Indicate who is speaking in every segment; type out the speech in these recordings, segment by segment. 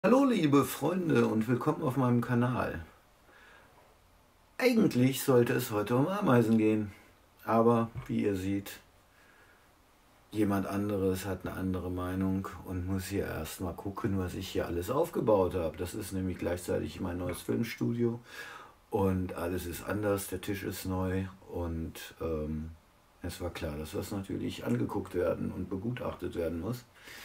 Speaker 1: Hallo liebe Freunde und willkommen auf meinem Kanal. Eigentlich sollte es heute um Ameisen gehen, aber wie ihr seht, jemand anderes hat eine andere Meinung und muss hier erstmal gucken, was ich hier alles aufgebaut habe. Das ist nämlich gleichzeitig mein neues Filmstudio und alles ist anders, der Tisch ist neu und es war klar, dass das natürlich angeguckt werden und begutachtet werden muss.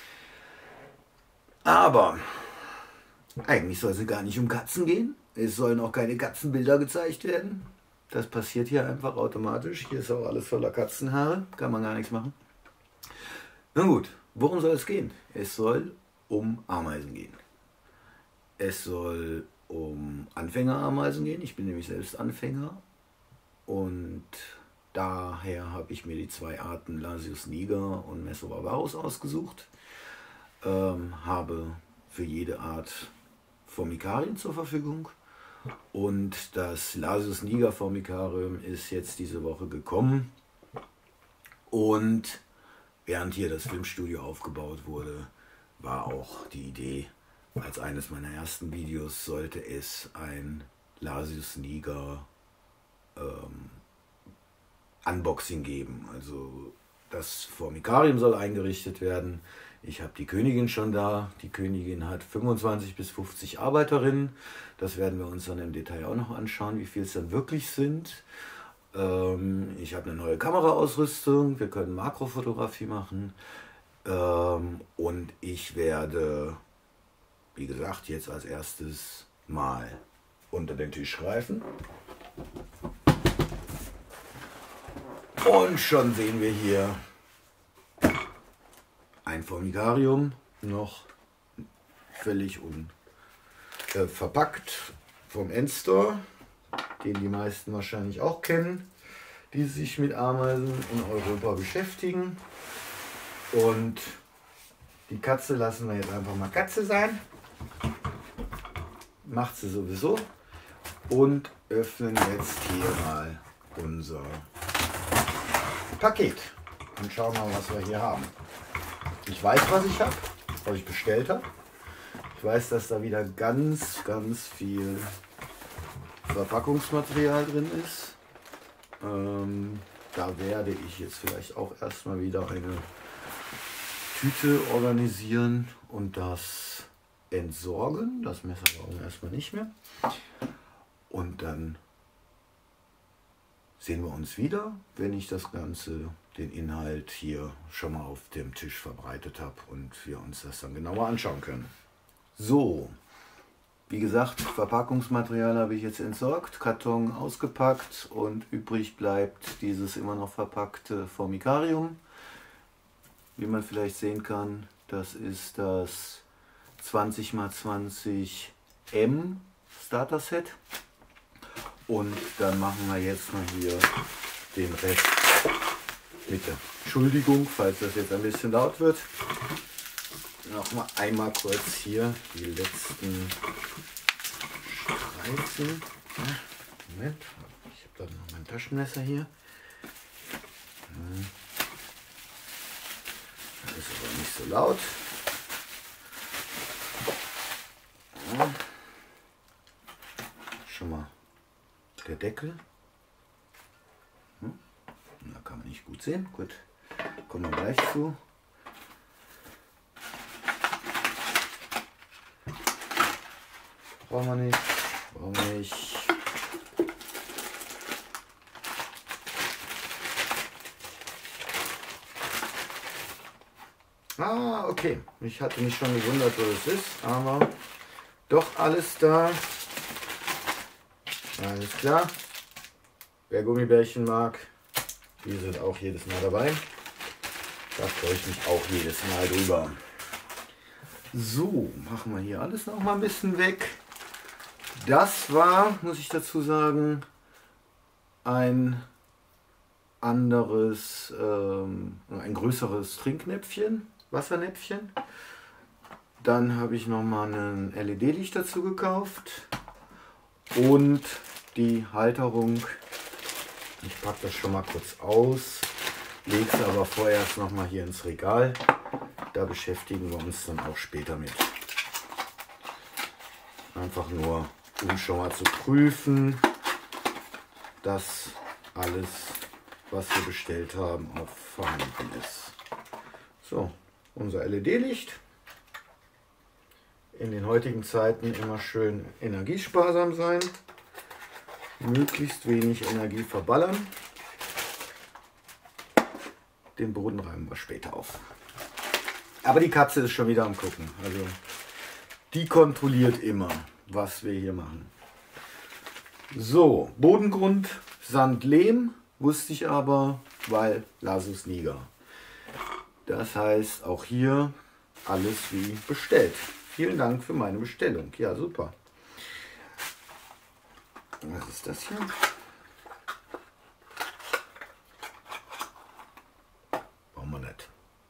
Speaker 1: Aber eigentlich soll es gar nicht um Katzen gehen. Es sollen auch keine Katzenbilder gezeigt werden. Das passiert hier einfach automatisch. Hier ist auch alles voller Katzenhaare. Kann man gar nichts machen. Na gut, worum soll es gehen? Es soll um Ameisen gehen. Es soll um Anfängerameisen gehen. Ich bin nämlich selbst Anfänger. Und daher habe ich mir die zwei Arten Lasius niger und Mesobarbarus ausgesucht. Habe für jede Art Formikarien zur Verfügung und das Lasius niger Formikarium ist jetzt diese Woche gekommen und während hier das Filmstudio aufgebaut wurde, war auch die Idee, als eines meiner ersten Videos sollte es ein Lasius niger Unboxing geben. Also das Formikarium soll eingerichtet werden. Ich habe die Königin schon da. Die Königin hat 25 bis 50 Arbeiterinnen. Das werden wir uns dann im Detail auch noch anschauen, wie viel es dann wirklich sind. Ich habe eine neue Kameraausrüstung. Wir können Makrofotografie machen. Und ich werde, wie gesagt, jetzt als erstes mal unter den Tisch greifen. Und schon sehen wir hier ein Formikarium, noch völlig verpackt vom Endstore, den die meisten wahrscheinlich auch kennen, die sich mit Ameisen in Europa beschäftigen. Und die Katze lassen wir jetzt einfach mal Katze sein. Macht sie sowieso. Und öffnen jetzt hier mal unser Paket und schauen mal, was wir hier haben. Ich weiß, was ich habe, was ich bestellt habe. Ich weiß, dass da wieder ganz viel Verpackungsmaterial drin ist. Da werde ich jetzt vielleicht auch erstmal wieder eine Tüte organisieren und das entsorgen. Das Messer brauchen wir erstmal nicht mehr. Und dann sehen wir uns wieder, wenn ich das Ganze, den Inhalt hier schon mal auf dem Tisch verbreitet habe und wir uns das dann genauer anschauen können. So, wie gesagt, Verpackungsmaterial habe ich jetzt entsorgt, Karton ausgepackt und übrig bleibt dieses immer noch verpackte Formikarium. Wie man vielleicht sehen kann, das ist das 20×20 M Starter Set. Und dann machen wir jetzt mal hier den Rest mit der Entschuldigung, falls das jetzt ein bisschen laut wird. Noch mal einmal kurz hier die letzten Streifen. Moment, ich habe da noch mein Taschenmesser hier. Das ist aber nicht so laut. Schon mal der Deckel. Da kann man nicht gut sehen. Gut, kommen wir gleich zu. Brauchen wir nicht. Brauchen wir nicht. Ah, okay. Ich hatte mich schon gewundert, wo es ist, aber doch alles da. Alles klar. Wer Gummibärchen mag, die sind auch jedes Mal dabei. Da freue ich mich auch jedes Mal drüber. So, machen wir hier alles noch mal ein bisschen weg. Das war, muss ich dazu sagen, ein anderes, ein größeres Trinknäpfchen, Wassernäpfchen. Dann habe ich noch mal ein LED-Licht dazu gekauft. Und die Halterung, ich packe das schon mal kurz aus, lege es aber vorerst noch mal hier ins Regal. Da beschäftigen wir uns dann auch später mit. Einfach nur, um schon mal zu prüfen, dass alles, was wir bestellt haben, auch vorhanden ist. So, unser LED-Licht. In den heutigen Zeiten immer schön energiesparsam sein. Möglichst wenig Energie verballern. Den Boden räumen wir später auf. Aber die Katze ist schon wieder am Gucken. Also die kontrolliert immer, was wir hier machen. So, Bodengrund, Sand, Lehm, wusste ich aber, weil Lasus niger. Das heißt, auch hier alles wie bestellt. Vielen Dank für meine Bestellung. Ja, super. Was ist das hier? Brauchen wir nicht.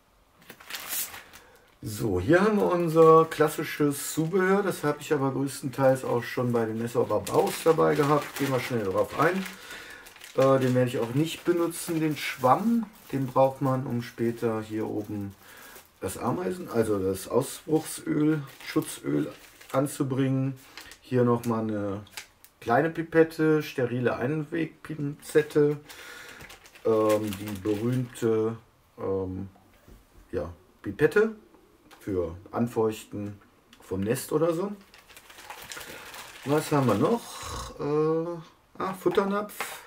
Speaker 1: So, hier haben wir unser klassisches Zubehör. Das habe ich aber größtenteils auch schon bei den Messer Barbaros dabei gehabt. Gehen wir schnell darauf ein. Den werde ich auch nicht benutzen, den Schwamm. Den braucht man, um später hier oben das Ameisen, also das Ausbruchsöl, Schutzöl anzubringen. Hier nochmal eine kleine Pipette, sterile Einwegpinzette, die berühmte ja, Pipette für Anfeuchten vom Nest oder so. Was haben wir noch? Futternapf.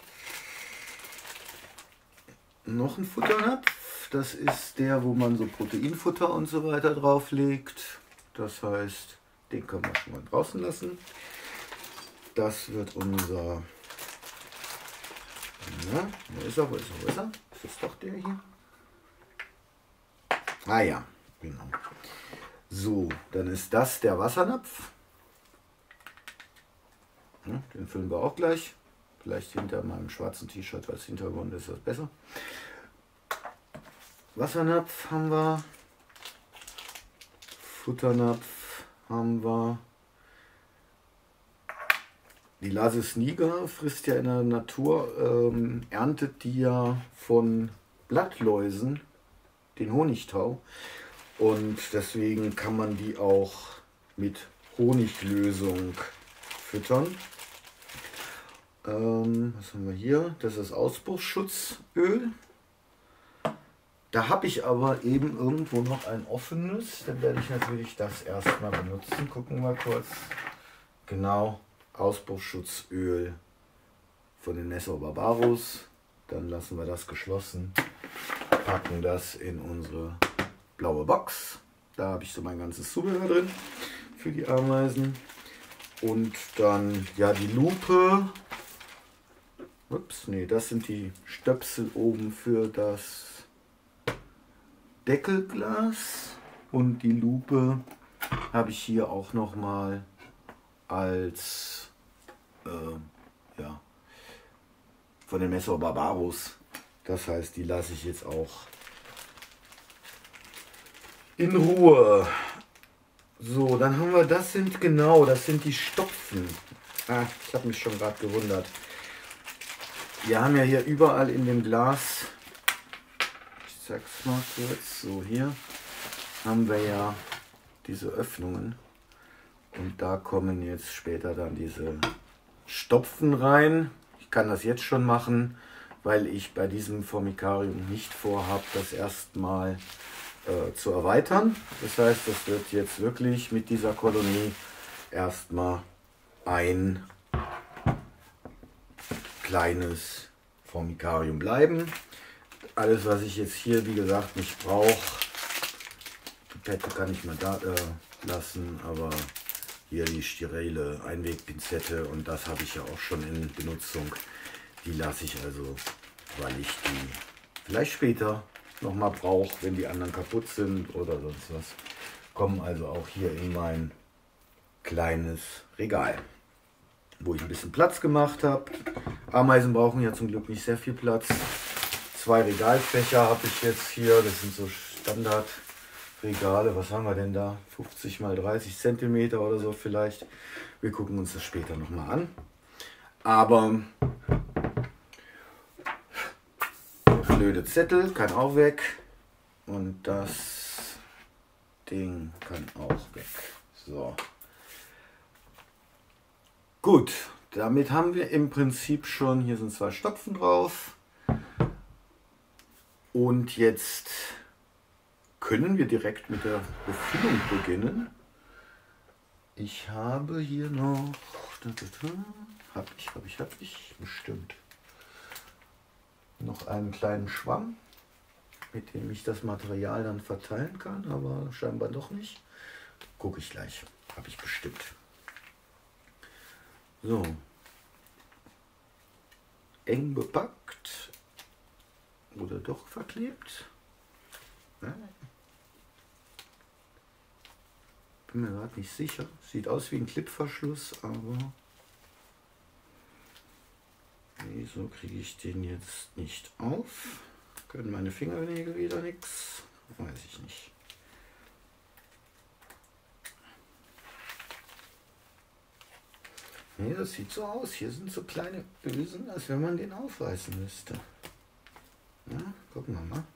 Speaker 1: Noch ein Futternapf. Das ist der, wo man so Proteinfutter und so weiter drauflegt. Das heißt, den können wir schon mal draußen lassen. Das wird unser... Na, wo ist er, wo ist er, wo ist er? Ist das doch der hier? Ah ja, genau. So, dann ist das der Wassernapf. Den füllen wir auch gleich. Vielleicht hinter meinem schwarzen T-Shirt als Hintergrund ist das besser. Wassernapf haben wir. Futternapf haben wir. Die Lasus niger frisst ja in der Natur, erntet die ja von Blattläusen den Honigtau. Und deswegen kann man die auch mit Honiglösung füttern. Was haben wir hier? Das ist Ausbruchsschutzöl. Da habe ich aber eben irgendwo noch ein offenes. Dann werde ich natürlich das erstmal benutzen. Gucken wir kurz. Genau, Ausbruchsschutzöl von den Messer Barbaros. Dann lassen wir das geschlossen. Packen das in unsere blaue Box. Da habe ich so mein ganzes Zubehör drin für die Ameisen. Und dann ja die Lupe. Ups, nee, das sind die Stöpsel oben für das Deckelglas. Und die Lupe habe ich hier auch noch mal als ja, von den Messer Barbaros. Das heißt, die lasse ich jetzt auch in Ruhe. So, dann haben wir, das sind die Stopfen. Ich habe mich schon gerade gewundert. Wir haben ja hier überall in dem Glas, ich zeig's mal kurz, so hier haben wir ja diese Öffnungen und da kommen jetzt später dann diese Stopfen rein. Ich kann das jetzt schon machen, weil ich bei diesem Formicarium nicht vorhabe, das erstmal zu erweitern. Das heißt, das wird jetzt wirklich mit dieser Kolonie erstmal ein kleines Formicarium bleiben. Alles, was ich jetzt hier, wie gesagt, nicht brauche, die Pipette kann ich mal da lassen, aber hier die sterile Einwegpinzette und das habe ich ja auch schon in Benutzung. Die lasse ich also, weil ich die vielleicht später nochmal brauche, wenn die anderen kaputt sind oder sonst was. Kommen also auch hier in mein kleines Regal, wo ich ein bisschen Platz gemacht habe. Ameisen brauchen ja zum Glück nicht sehr viel Platz. 2 Regalfächer habe ich jetzt hier, das sind so Standardregale. Was haben wir denn da? 50 mal 30 cm oder so vielleicht. Wir gucken uns das später nochmal an. Aber blöde Zettel kann auch weg und das Ding kann auch weg. So. Gut, damit haben wir im Prinzip schon, hier sind 2 Stopfen drauf. Und jetzt können wir direkt mit der Befüllung beginnen. Ich habe hier noch, habe ich, bestimmt, noch einen kleinen Schwamm, mit dem ich das Material dann verteilen kann, aber scheinbar doch nicht. Gucke ich gleich, habe ich bestimmt. So, eng bepackt oder doch verklebt. Bin mir gerade nicht sicher. Sieht aus wie ein Klippverschluss, aber wieso kriege ich den jetzt nicht auf? Können meine Fingernägel wieder nichts? Weiß ich nicht. Nee, das sieht so aus. Hier sind so kleine Ösen, als wenn man den aufreißen müsste. Ja, gucken wir mal.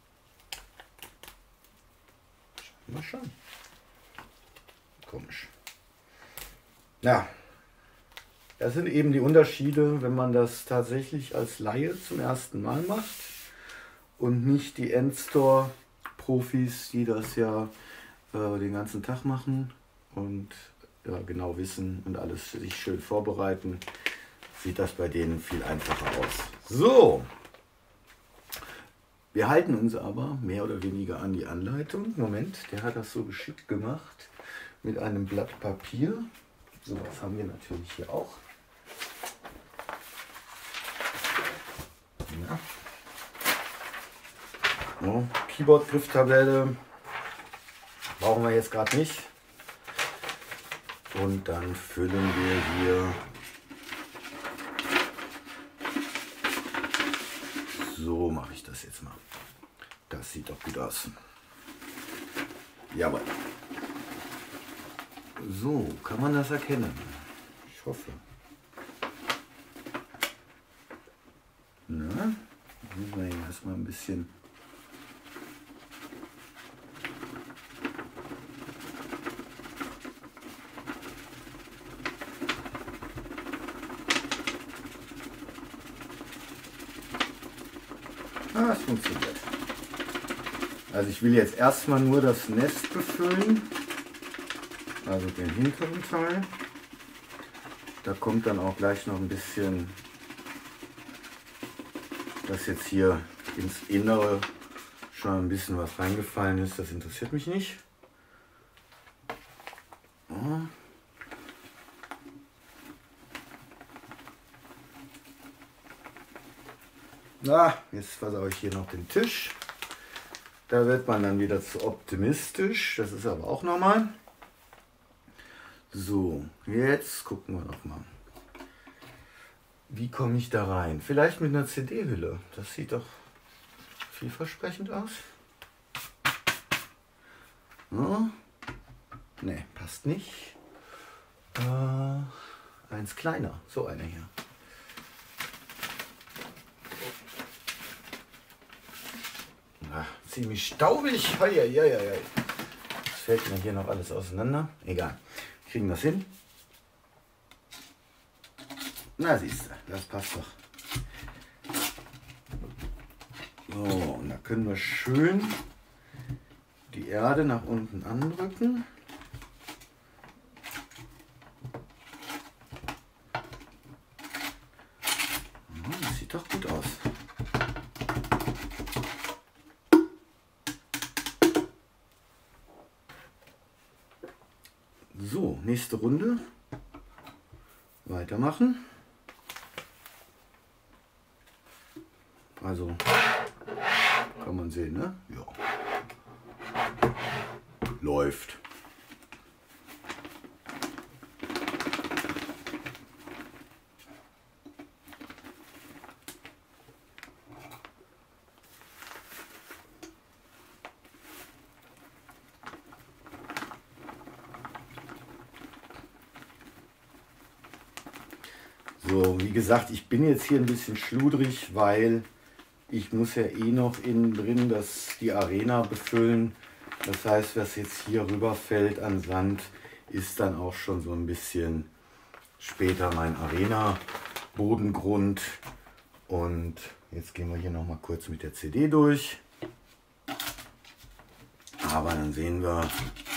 Speaker 1: Schauen wir schon. Komisch. Ja, das sind eben die Unterschiede, wenn man das tatsächlich als Laie zum ersten Mal macht und nicht die Endstore-Profis, die das ja den ganzen Tag machen und ja, genau wissen und alles sich schön vorbereiten, sieht das bei denen viel einfacher aus. So, wir halten uns aber mehr oder weniger an die Anleitung. Moment, der hat das so geschickt gemacht mit einem Blatt Papier. So was haben wir natürlich hier auch. Ja. So, Keyboard-Grifftabelle brauchen wir jetzt gerade nicht. Und dann füllen wir hier so, mache ich das jetzt mal. Das sieht doch gut aus. Jawohl. So, kann man das erkennen? Ich hoffe. Na, müssen wir hier erstmal ein bisschen. Ah, es funktioniert. Also ich will jetzt erstmal nur das Nest befüllen. Also den hinteren Teil. Da kommt dann auch gleich noch ein bisschen, dass jetzt hier ins Innere schon ein bisschen was reingefallen ist. Das interessiert mich nicht. Na, jetzt versaue ich hier noch den Tisch. Da wird man dann wieder zu optimistisch. Das ist aber auch normal. So, jetzt gucken wir noch mal. Wie komme ich da rein? Vielleicht mit einer CD-Hülle. Das sieht doch vielversprechend aus. Ja. Ne, passt nicht. Eins kleiner. So einer hier. Ach, ziemlich staubig. Das fällt mir hier noch alles auseinander. Egal. Kriegen wir das hin? Na siehst du, das passt doch. So, und da können wir schön die Erde nach unten andrücken. Das sieht doch gut aus. So, nächste Runde. Weitermachen. Also, kann man sehen, ne? Ja. Läuft. So, wie gesagt, ich bin jetzt hier ein bisschen schludrig, weil ich muss ja eh noch innen drin die Arena befüllen. Das heißt, was jetzt hier rüberfällt an Sand, ist dann auch schon so ein bisschen später mein Arena-Bodengrund. Und jetzt gehen wir hier noch mal kurz mit der CD durch. Aber dann sehen wir,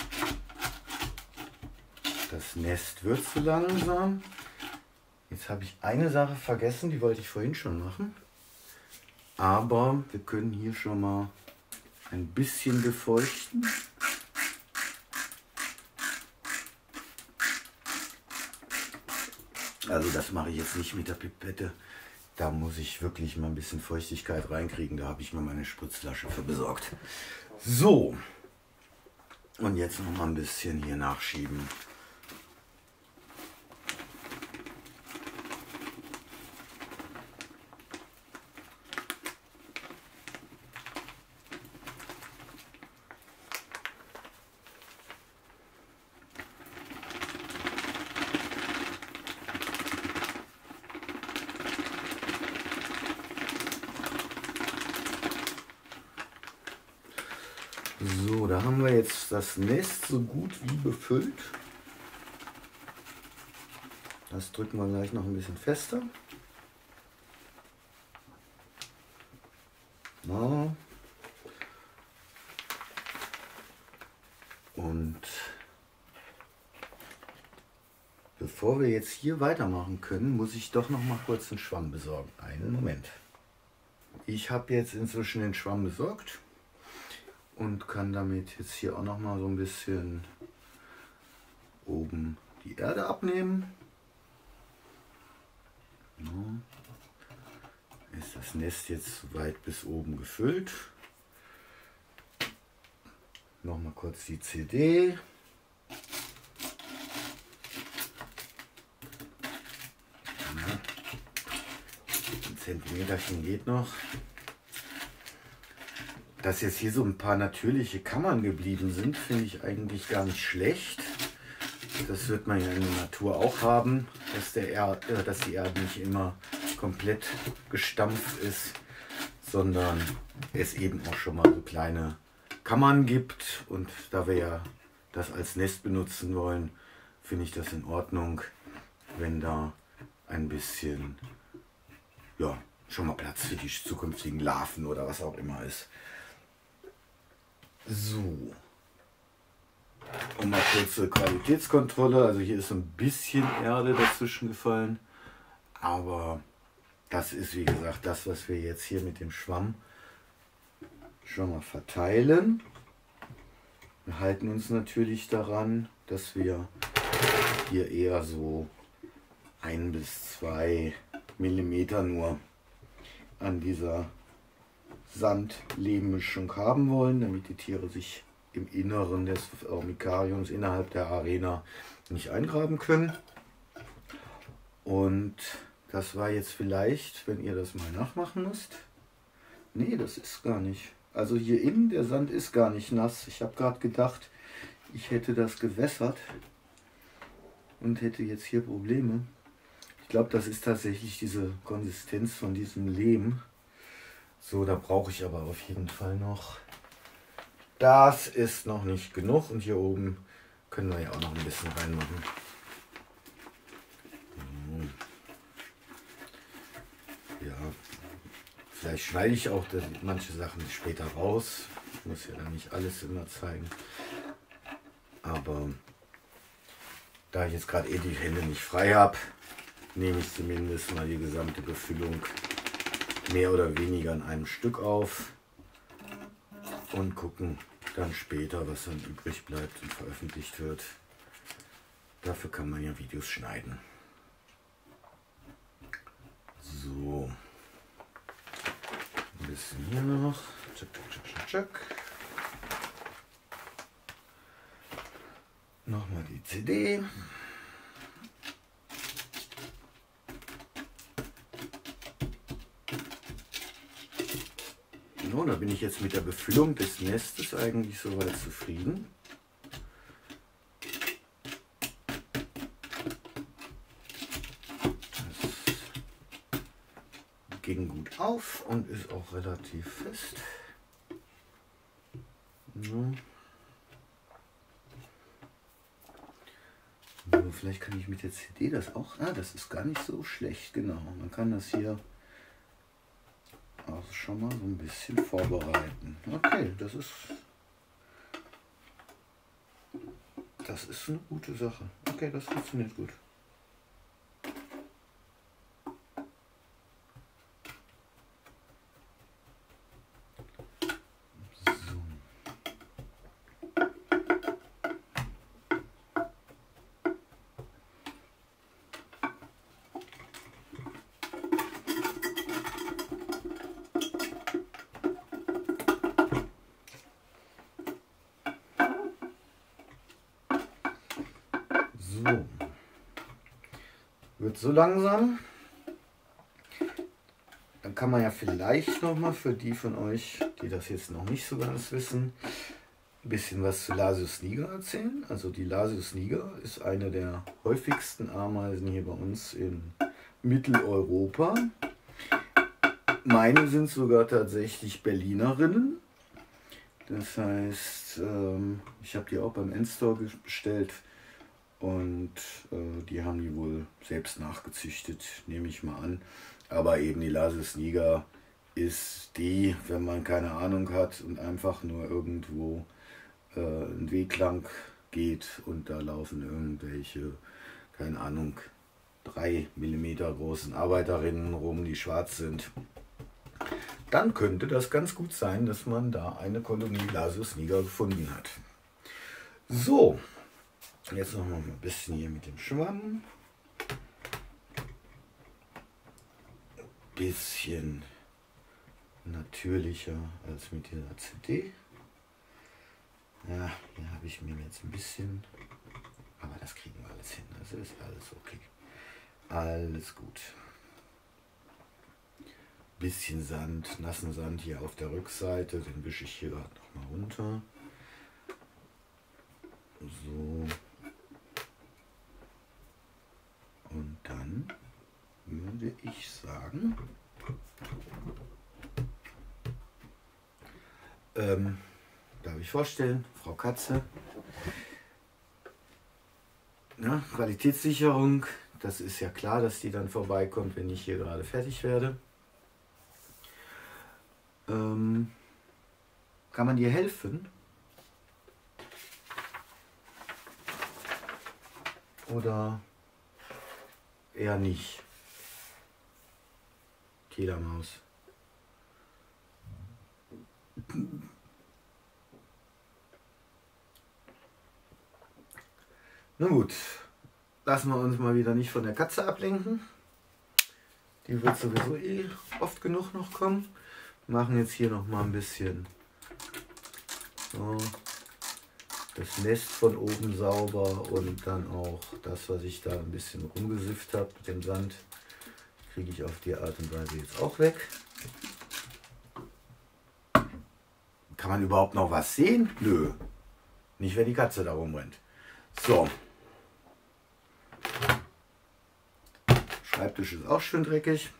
Speaker 1: das Nest wird so langsam. Jetzt habe ich eine Sache vergessen, die wollte ich vorhin schon machen. Aber wir können hier schon mal ein bisschen befeuchten. Also das mache ich jetzt nicht mit der Pipette. Da muss ich wirklich mal ein bisschen Feuchtigkeit reinkriegen. Da habe ich mir meine Spritzflasche für besorgt. So. Und jetzt noch mal ein bisschen hier nachschieben. So, da haben wir jetzt das Nest so gut wie befüllt. Das drücken wir gleich noch ein bisschen fester. Ja. Und bevor wir jetzt hier weitermachen können, muss ich doch noch mal kurz einen Schwamm besorgen. Einen Moment. Ich habe jetzt inzwischen den Schwamm besorgt. Und kann damit jetzt hier auch noch mal so ein bisschen oben die Erde abnehmen. Ja. Ist das Nest jetzt weit bis oben gefüllt. Noch mal kurz die CD. Ja. Ein Zentimeterchen geht noch. Dass jetzt hier so ein paar natürliche Kammern geblieben sind, finde ich eigentlich gar nicht schlecht. Das wird man ja in der Natur auch haben, dass die Erde nicht immer komplett gestampft ist, sondern es eben auch schon mal so kleine Kammern gibt. Und da wir ja das als Nest benutzen wollen, finde ich das in Ordnung, wenn da ein bisschen, ja, schon mal Platz für die zukünftigen Larven oder was auch immer ist. So, und mal kurz zur Qualitätskontrolle. Also hier ist so ein bisschen Erde dazwischen gefallen, aber das ist wie gesagt das, was wir jetzt hier mit dem Schwamm schon mal verteilen. Wir halten uns natürlich daran, dass wir hier eher so 1 bis 2 Millimeter nur an dieser Sand-Lehm-Mischung haben wollen, damit die Tiere sich im Inneren des Formicariums innerhalb der Arena nicht eingraben können. Und das war jetzt vielleicht, wenn ihr das mal nachmachen müsst. Nee, das ist gar nicht. Also hier innen, der Sand ist gar nicht nass. Ich habe gerade gedacht, ich hätte das gewässert und hätte jetzt hier Probleme. Ich glaube, das ist tatsächlich diese Konsistenz von diesem Lehm. So, da brauche ich aber auf jeden Fall noch. Das ist noch nicht genug und hier oben können wir ja auch noch ein bisschen reinmachen. Ja, vielleicht schneide ich auch manche Sachen später raus. Ich muss ja dann nicht alles immer zeigen. Aber da ich jetzt gerade die Hände nicht frei habe, nehme ich zumindest mal die gesamte Befüllung mehr oder weniger in einem Stück auf und gucken dann später, was dann übrig bleibt und veröffentlicht wird. Dafür kann man ja Videos schneiden. So, ein bisschen hier noch. Tschack, tschack, tschack, tschack. Nochmal die CD. So, da bin ich jetzt mit der Befüllung des Nestes eigentlich soweit zufrieden. Das ging gut auf und ist auch relativ fest. So. vielleicht kann ich mit der CD das auch... das ist gar nicht so schlecht, genau. Man kann das hier auch schon mal so ein bisschen vorbereiten. Okay, das ist eine gute Sache. Okay, das funktioniert gut. So, wird so langsam. Dann kann man ja vielleicht noch mal für die von euch, die das jetzt noch nicht so ganz wissen, ein bisschen was zu Lasius niger erzählen. Also die Lasius niger ist eine der häufigsten Ameisen hier bei uns in Mitteleuropa. Meine sind sogar tatsächlich Berlinerinnen. Das heißt, ich habe die auch beim Endstore bestellt. Und die haben die wohl selbst nachgezüchtet, nehme ich mal an. Aber eben die Lasius niger ist die, wenn man keine Ahnung hat und einfach nur irgendwo einen Weg lang geht und da laufen irgendwelche, keine Ahnung, 3 mm großen Arbeiterinnen rum, die schwarz sind, dann könnte das ganz gut sein, dass man da eine Kolonie Lasius niger gefunden hat. So. Jetzt noch mal ein bisschen hier mit dem Schwamm. Ein bisschen natürlicher als mit dieser CD. Ja, hier habe ich mir jetzt ein bisschen, aber das kriegen wir alles hin. Also ist alles okay. Alles gut. Bisschen Sand, nassen Sand hier auf der Rückseite, den wische ich hier gerade noch mal runter. So. Und dann würde ich sagen, darf ich vorstellen, Frau Katze, ja, Qualitätssicherung, das ist ja klar, dass die dann vorbeikommt, wenn ich hier gerade fertig werde. Kann man dir helfen? Oder eher nicht? Fledermaus. Nun gut, lassen wir uns mal wieder nicht von der Katze ablenken. Die wird sowieso oft genug noch kommen. Wir machen jetzt hier noch mal ein bisschen so das Nest von oben sauber und dann auch das, was ich da ein bisschen rumgesifft habe mit dem Sand, kriege ich auf die Art und Weise jetzt auch weg. Kann man überhaupt noch was sehen? Nö. Nicht, wenn die Katze da rumrennt. So. Schreibtisch ist auch schön dreckig.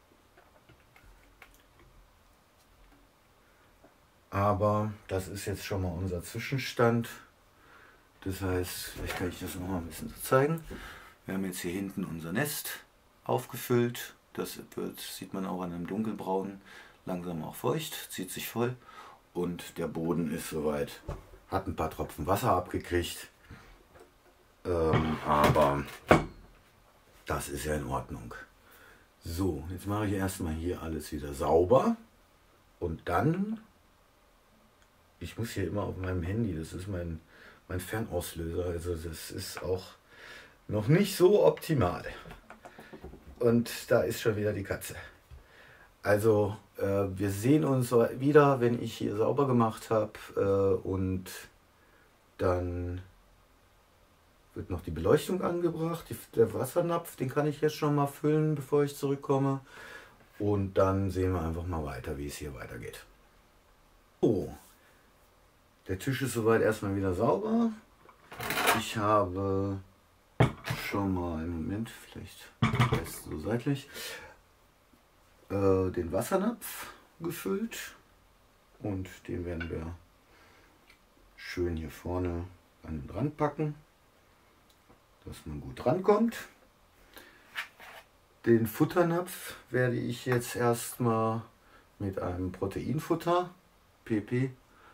Speaker 1: Aber das ist jetzt schon mal unser Zwischenstand. Das heißt, vielleicht kann ich das noch mal ein bisschen so zeigen. Wir haben jetzt hier hinten unser Nest aufgefüllt. Das sieht man auch an einem dunkelbraunen, langsam auch feucht, zieht sich voll. Und der Boden ist soweit, hat ein paar Tropfen Wasser abgekriegt. Aber das ist ja in Ordnung. So, jetzt mache ich erstmal hier alles wieder sauber. Und dann, ich muss hier immer auf meinem Handy, das ist mein Fernauslöser, also das ist auch noch nicht so optimal. Und da ist schon wieder die Katze. Also wir sehen uns wieder, wenn ich hier sauber gemacht habe und dann wird noch die Beleuchtung angebracht. Der Wassernapf, den kann ich jetzt schon mal füllen, bevor ich zurückkomme. Und dann sehen wir einfach mal weiter, wie es hier weitergeht. So, der Tisch ist soweit erstmal wieder sauber. Ich habe schon mal, im Moment, vielleicht erst so seitlich, den Wassernapf gefüllt. Und den werden wir schön hier vorne an den Rand packen. dass man gut rankommt. Den Futternapf werde ich jetzt erstmal mit einem Proteinfutter, PP,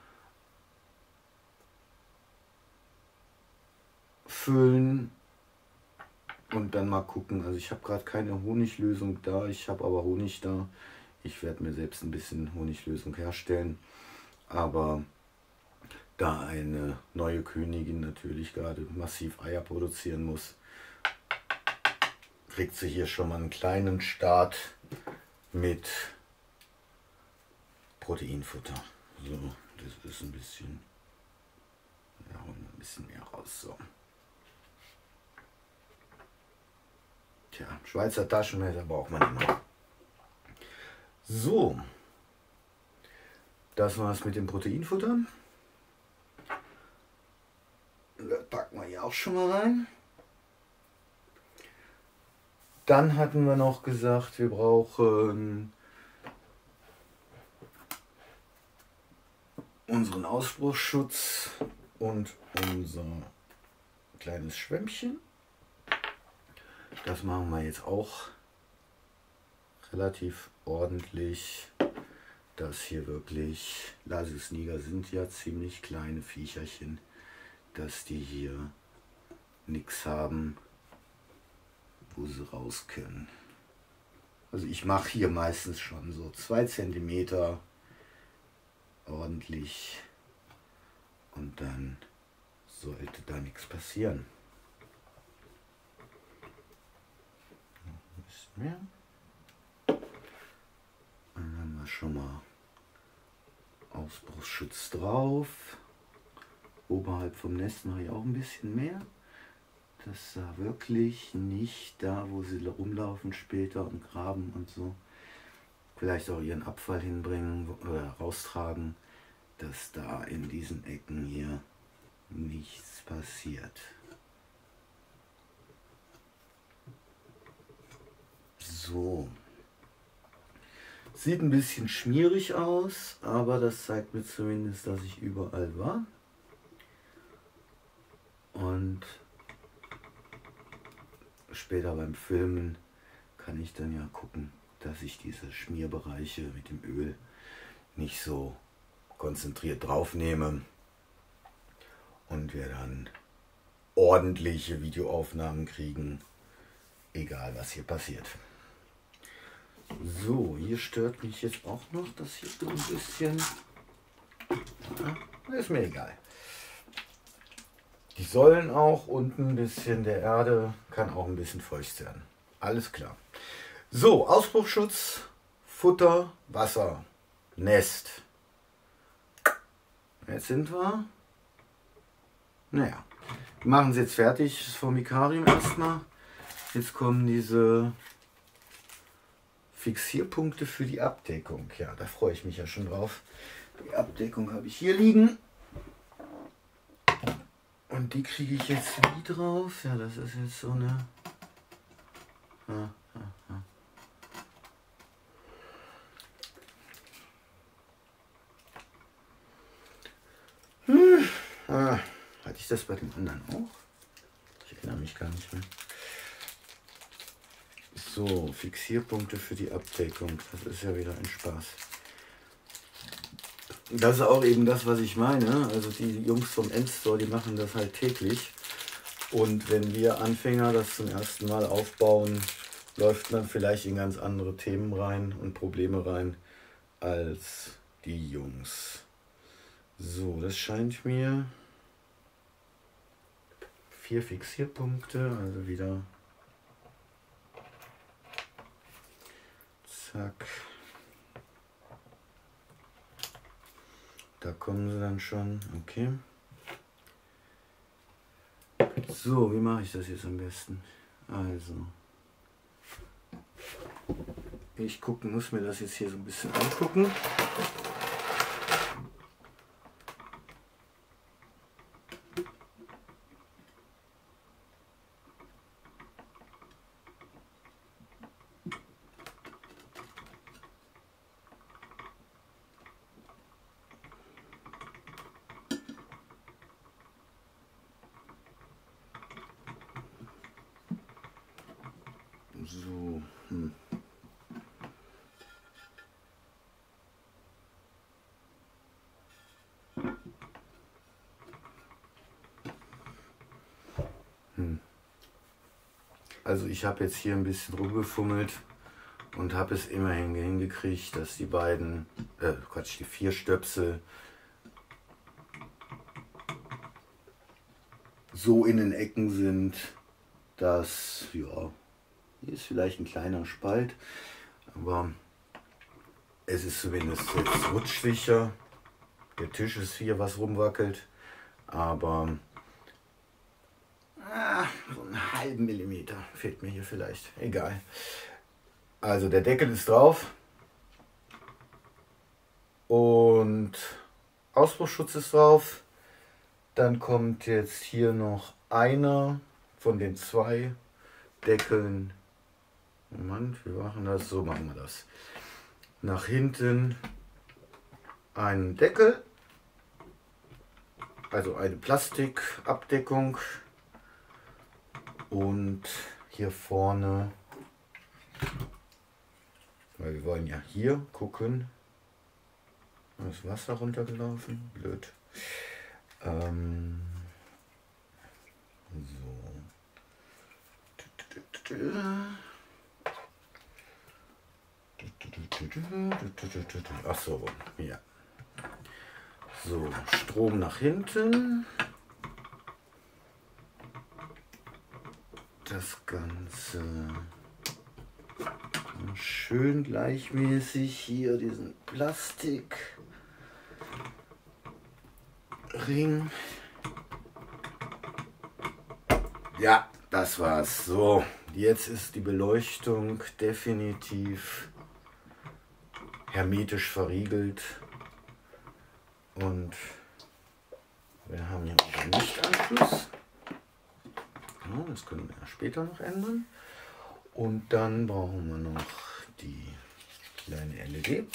Speaker 1: füllen und dann mal gucken. Also ich habe gerade keine Honiglösung da, ich habe aber Honig da. Ich werde mir selbst ein bisschen Honiglösung herstellen, aber da eine neue Königin natürlich gerade massiv Eier produzieren muss, kriegt sie hier schon mal einen kleinen Start mit Proteinfutter. So, das ist ein bisschen, ja, holen wir ein bisschen mehr raus. So. Tja, Schweizer Taschenmesser braucht man immer. So, das war's mit dem Proteinfutter. Das packen wir hier auch schon mal rein. Dann hatten wir noch gesagt, wir brauchen unseren Ausbruchsschutz und unser kleines Schwämmchen. Das machen wir jetzt auch relativ ordentlich, dass hier wirklich, Lasisniger sind ja ziemlich kleine Viecherchen, dass die hier nichts haben, wo sie raus können. Also ich mache hier meistens schon so 2 cm ordentlich und dann sollte da nichts passieren. Ein bisschen mehr. Dann haben wir schon mal Ausbruchsschutz drauf. Oberhalb vom Nest mache ich auch ein bisschen mehr. Dass da wirklich nicht da, wo sie rumlaufen später und graben und so, vielleicht auch ihren Abfall hinbringen oder raustragen, dass da in diesen Ecken hier nichts passiert. So. Sieht ein bisschen schmierig aus, aber das zeigt mir zumindest, dass ich überall war. Und später beim Filmen kann ich dann ja gucken, dass ich diese Schmierbereiche mit dem Öl nicht so konzentriert drauf nehme und wir dann ordentliche Videoaufnahmen kriegen, egal was hier passiert. So, hier stört mich jetzt auch noch, dass hier so ein bisschen, ist mir egal. Die sollen auch unten ein bisschen der Erde, kann auch ein bisschen feucht werden. Alles klar. So, Ausbruchsschutz, Futter, Wasser, Nest. Jetzt sind wir. Naja, wir machen es jetzt fertig, das Formicarium erstmal. Jetzt kommen diese Fixierpunkte für die Abdeckung. Ja, da freue ich mich ja schon drauf. Die Abdeckung habe ich hier liegen. Und die kriege ich jetzt wie drauf? Ja, das ist jetzt so eine... Hatte ich das bei den anderen auch? Ich erinnere mich gar nicht mehr. So, Fixierpunkte für die Abdeckung. Das ist ja wieder ein Spaß. Das ist auch eben das, was ich meine. Also die Jungs vom Endstore, die machen das halt täglich. Und wenn wir Anfänger das zum ersten Mal aufbauen, läuft man vielleicht in ganz andere Themen rein und Probleme rein als die Jungs. So, das scheint mir 4 Fixierpunkte, also wieder zack. Da kommen sie dann schon, okay. So, wie mache ich das jetzt am besten? Also, ich muss mir das jetzt hier so ein bisschen angucken. So. Also ich habe jetzt hier ein bisschen rumgefummelt und habe es immerhin hingekriegt, dass die beiden, die 4 Stöpsel so in den Ecken sind, dass, ja, hier ist vielleicht ein kleiner Spalt, aber es ist zumindest jetzt rutschsicher. Der Tisch ist hier, was rumwackelt, aber so einen halben Millimeter fehlt mir hier vielleicht. Egal. Also der Deckel ist drauf und Ausbruchsschutz ist drauf. Dann kommt jetzt hier noch einer von den 2 Deckeln. Moment, wir machen das so, machen wir das. Nach hinten einen Deckel, also eine Plastikabdeckung, und hier vorne, weil wir wollen ja hier gucken, da ist Wasser runtergelaufen, blöd. Ach so, ja. So, Strom nach hinten. Das Ganze schön gleichmäßig hier diesen Plastikring. Ja, das war's. So, jetzt ist die Beleuchtung definitiv hermetisch verriegelt und wir haben hier auch einen Lichtanschluss. Ja, das können wir ja später noch ändern. Und dann brauchen wir noch die kleine LED.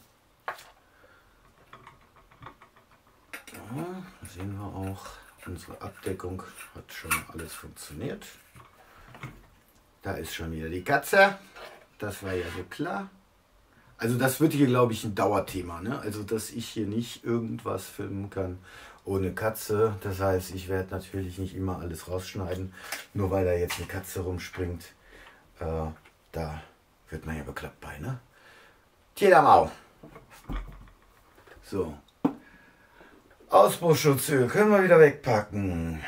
Speaker 1: Ja, da sehen wir auch, unsere Abdeckung hat schon alles funktioniert. Da ist schon wieder die Katze. Das war ja so klar. Also das wird hier, glaube ich, ein Dauerthema, ne? Also dass ich hier nicht irgendwas filmen kann ohne Katze. Das heißt, ich werde natürlich nicht immer alles rausschneiden, nur weil da jetzt eine Katze rumspringt. Da wird man ja bekloppt bei, ne? Tiermau. So. Ausbruchsschutzöl können wir wieder wegpacken.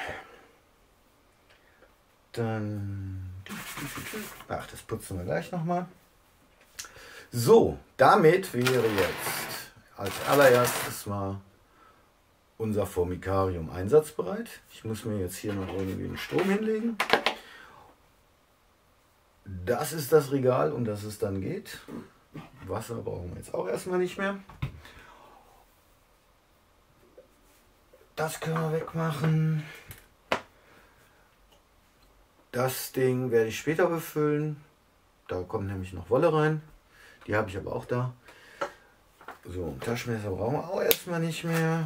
Speaker 1: Dann... Ach, das putzen wir gleich nochmal. So, damit wäre jetzt als allererstes mal unser Formicarium einsatzbereit. Ich muss mir jetzt hier noch irgendwie einen Strom hinlegen. Das ist das Regal, um das es dann geht. Wasser brauchen wir jetzt auch erstmal nicht mehr. Das können wir wegmachen. Das Ding werde ich später befüllen. Da kommt nämlich noch Wolle rein. Die habe ich aber auch da. So, ein Taschenmesser brauchen wir auch erstmal nicht mehr.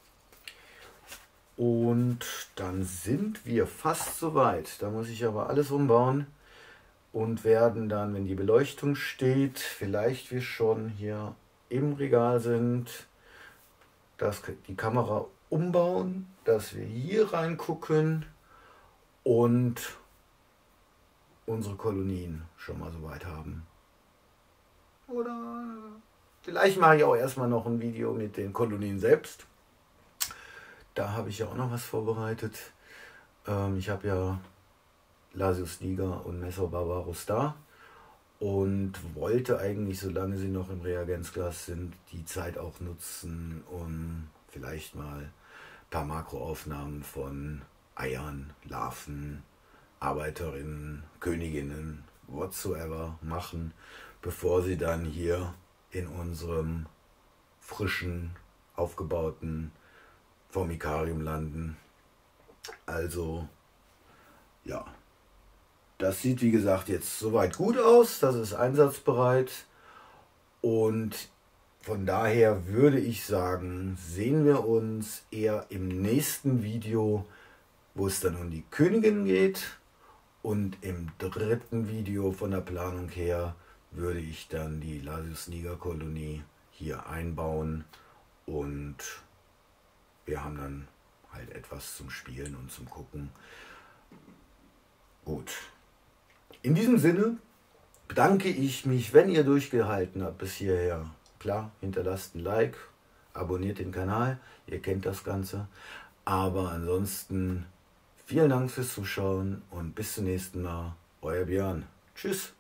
Speaker 1: Und dann sind wir fast soweit. Da muss ich aber alles umbauen und werden dann, wenn die Beleuchtung steht, vielleicht wir schon hier im Regal sind, die Kamera umbauen, dass wir hier reingucken und unsere Kolonien schon mal soweit haben. Oder vielleicht mache ich auch erstmal noch ein Video mit den Kolonien selbst. Da habe ich ja auch noch was vorbereitet. Ich habe ja Lasius Niger und Messer Barbarus da und wollte eigentlich, solange sie noch im Reagenzglas sind, die Zeit auch nutzen, um vielleicht mal ein paar Makroaufnahmen von Eiern, Larven, Arbeiterinnen, Königinnen, whatsoever machen, bevor sie dann hier in unserem frischen, aufgebauten Formicarium landen. Also, ja, das sieht wie gesagt jetzt soweit gut aus, das ist einsatzbereit und von daher würde ich sagen, sehen wir uns eher im nächsten Video, wo es dann um die Königin geht Und im dritten Video von der Planung her würde ich dann die Lasius Niger Kolonie hier einbauen und wir haben dann halt etwas zum Spielen und zum Gucken. Gut. In diesem Sinne bedanke ich mich, wenn ihr durchgehalten habt bis hierher. Klar, hinterlasst ein Like, abonniert den Kanal, ihr kennt das Ganze. Aber ansonsten vielen Dank fürs Zuschauen und bis zum nächsten Mal. Euer Björn. Tschüss.